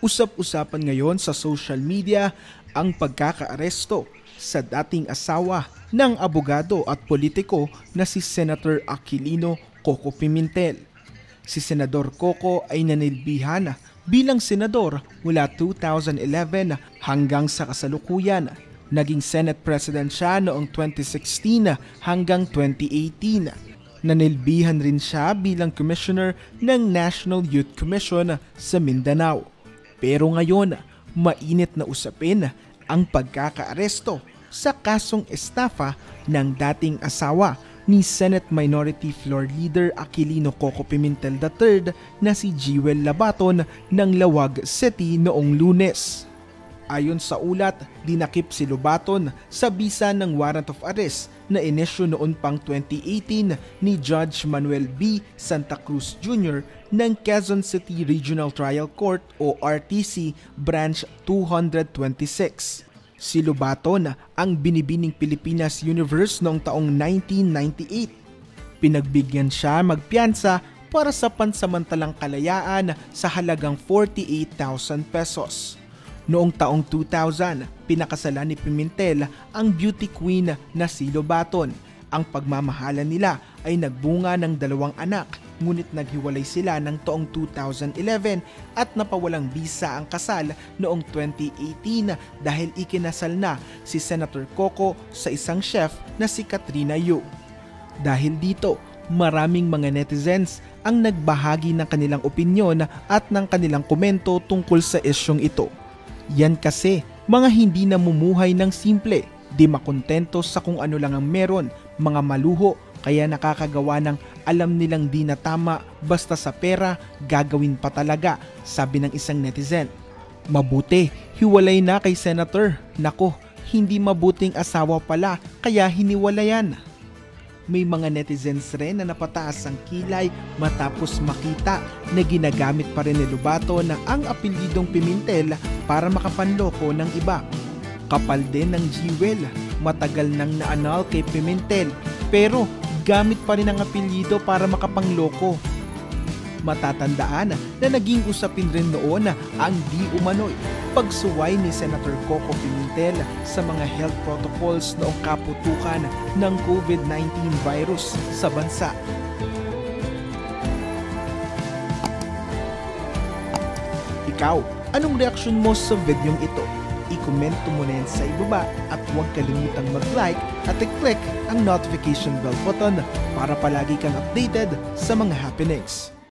Usap-usapan ngayon sa social media ang pagkakaaresto sa dating asawa ng abogado at politiko na si Senator Aquilino Coco Pimentel. Si Senador Coco ay nanilbihan bilang senador mula 2011 hanggang sa kasalukuyan. Naging Senate President siya noong 2016 hanggang 2018. Nanilbihan rin siya bilang Commissioner ng National Youth Commission sa Mindanao. Pero ngayon, mainit na usapin ang pagkakaaresto sa kasong estafa ng dating asawa ni Senate Minority Floor Leader Aquilino Coco Pimentel III na si Jewel Labaton ng Lawag City noong Lunes. Ayon sa ulat, dinakip si Labaton sa bisa ng warrant of arrest na inisyu noon pang 2018 ni Judge Manuel B. Santa Cruz Jr. ng Quezon City Regional Trial Court o RTC Branch 226. Si Labaton ang binibining Pilipinas Universe noong taong 1998. Pinagbigyan siya magpiyansa para sa pansamantalang kalayaan sa halagang 48,000 pesos. Noong taong 2000, pinakasalan ni Pimentel ang beauty queen na si Labaton. Ang pagmamahalan nila ay nagbunga ng 2 anak, ngunit naghiwalay sila ng taong 2011 at napawalang bisa ang kasal noong 2018 dahil ikinasal na si Senator Coco sa isang chef na si Katrina Yu. Dahil dito, maraming mga netizens ang nagbahagi ng kanilang opinyon at ng kanilang komento tungkol sa isyong ito. Yan kasi, mga hindi namumuhay ng simple, di makontento sa kung ano lang ang meron, mga maluho, kaya nakakagawa ng alam nilang di na tama, basta sa pera, gagawin pa talaga, sabi ng isang netizen. Mabuti, hiwalay na kay Senator. Nako, hindi mabuting asawa pala, kaya hiniwalayan. May mga netizens rin na napataas ang kilay matapos makita na ginagamit pa rin ni Labaton ang apelyidong Pimentel para makapanloko ng iba. Kapal din ng Jewel, matagal nang naanal kay Pimentel pero gamit pa rin ang apelyido para makapangloko. Matatandaan na naging usapin rin noon ang di umano'y pagsuway ni Senator Coco Pimentel sa mga health protocols noong kaputukan ng COVID-19 virus sa bansa. Ikaw, anong reaksyon mo sa videong ito? I-komento mo na yan sa ibaba at huwag kalimutang mag-like at i-click ang notification bell button para palagi kang updated sa mga happenings.